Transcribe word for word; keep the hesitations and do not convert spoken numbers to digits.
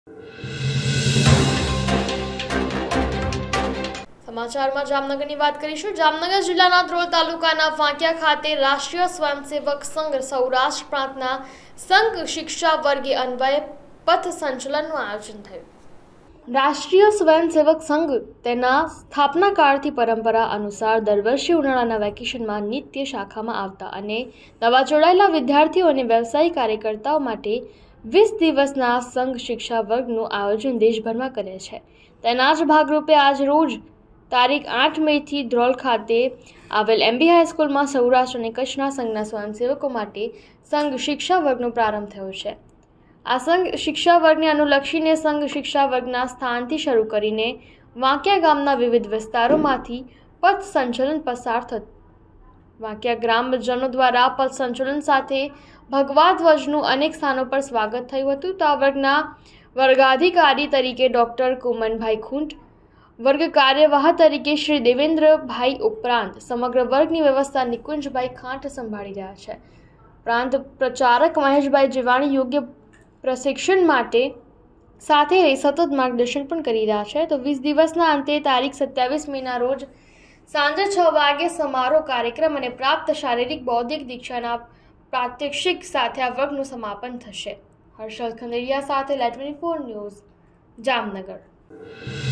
સમાચારમાં જામનગરની વાત કરીશું। જામનગર જિલ્લાના ધ્રોલ તાલુકાના વાંકિયા ખાતે રાષ્ટ્રીય સ્વયંસેવક સંઘ સૌરાષ્ટ્ર પ્રાંતના સંઘ શિક્ષા વર્ગે અન્વયે પથ સંચલનનું આયોજન થયું। રાષ્ટ્રીય સ્વયંસેવક સંઘ તેના સ્થાપના કાળથી પરંપરા અનુસાર દર વર્ષે ઉનાળાના વેકેશનમાં નિત્ય શાખામાં આવતા અને નવા જોડાયેલા વિદ્યાર્થીઓ અને વ્યવસાયિક કાર્યકર્તાઓ માટે વીસ દિવસના સંઘ શિક્ષા વર્ગનું આયોજન દેશભરમાં કરે છે। તેના જ ભાગરૂપે આજ રોજ તારીખ આઠ મે થી ધ્રોલ ખાતે આવેલ એમબી હાઈસ્કૂલમાં સૌરાષ્ટ્ર અને કચ્છના સંઘના સ્વયંસેવકો માટે સંઘ શિક્ષા વર્ગનો પ્રારંભ થયો છે। આ સંઘ શિક્ષા વર્ગને અનુલક્ષીને સંઘ શિક્ષા વર્ગના સ્થાનથી શરૂ કરીને વાંકિયા ગામના વિવિધ વિસ્તારોમાંથી પથ સંચલન પસાર થતું। વાંકિયા ગ્રામજનો દ્વારા પથ સંચલન સાથે ભગવા ધ્વજનું અનેક સ્થાનો પર સ્વાગત થયું હતું। તો આ વર્ગના વર્ગાધિકારી તરીકે ડોક્ટર કુમનભાઈ ખૂંટ, વર્ગ કાર્યવાહ તરીકે શ્રી દેવેન્દ્રભાઈ ઉપરાંત સમગ્ર વર્ગની વ્યવસ્થા નિકુંજભાઈ ખાંટ સંભાળી રહ્યા છે। પ્રાંત પ્રચારક મહેશભાઈ જીવાણી યોગ્ય પ્રશિક્ષણ માટે સાથે રહી સતત માર્ગદર્શન પણ કરી રહ્યા છે। તો વીસ દિવસના અંતે તારીખ સત્યાવીસ મેના રોજ સાંજે છ વાગે સમારોહ કાર્યક્રમ અને પ્રાપ્ત શારીરિક બૌદ્ધિક દીક્ષાના પ્રાત્યક્ષિક સાથે આ વર્ગનું સમાપન થશે। હર્ષલ ખંડેરિયા સાથે live twenty four news, Jamnagar.